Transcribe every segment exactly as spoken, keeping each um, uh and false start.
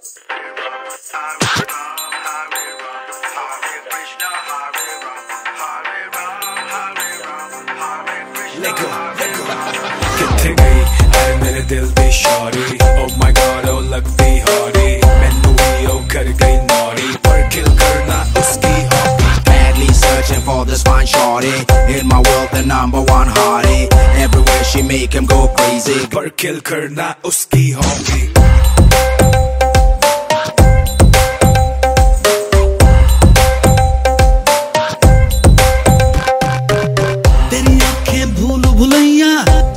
किथे गई है मेरे दिल दी Shauri Oh my god oh लगती हौरी मैनू भी ओ कर गई नौरी पर किल करना उसकी hobby Madly searching for this fine shorty In my world the number one hottie Everywhere she make him go crazy पर किल करना उसकी हॉबी तेरी आंखें भूल भुलैया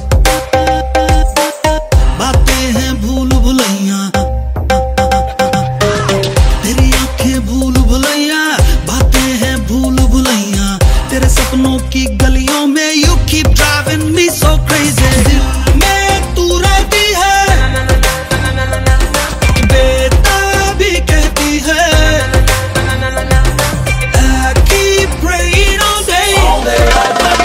बातें हैं भूल भुलैया तेरी आंखें भूल भुलैया बातें हैं भूल भुलैया तेरे सपनों की गलियों में you keep driving me so crazy दिल में तू रहती है बेटा भी कहती है I keep praying all day all day all day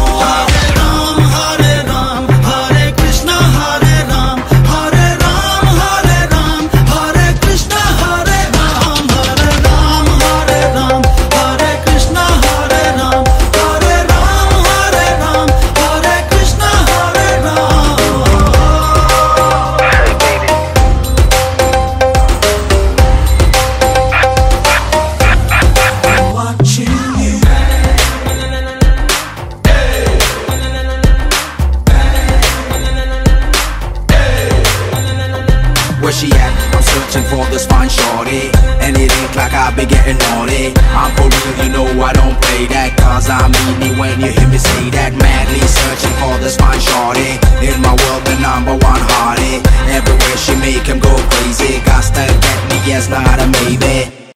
Where she at? I'm searching for this fine shorty And it ain't like I be getting naughty I'm for real, you know I don't play that Cause I mean it when you hear me say that Madly searching for this fine shorty In my world the number one hottie Everywhere she make him go crazy Got to get me, yes, not a maybe